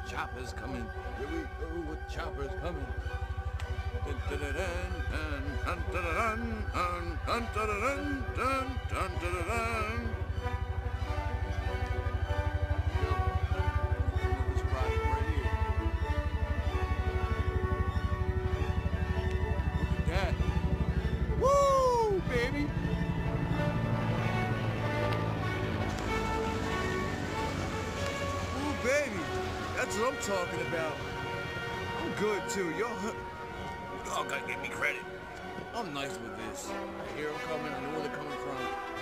chopper's coming. Here we go with choppers coming. Dun, dun, dun, dun, dun, dun, dun, dun, dun, dun, dun, dun, dun, dun, dun. Another spot right here. Look at that. Woo, baby. Woo, baby. That's what I'm talking about. I'm good too. Y'all gotta give me credit. I'm nice with this. I hear them coming. I know where they're coming from.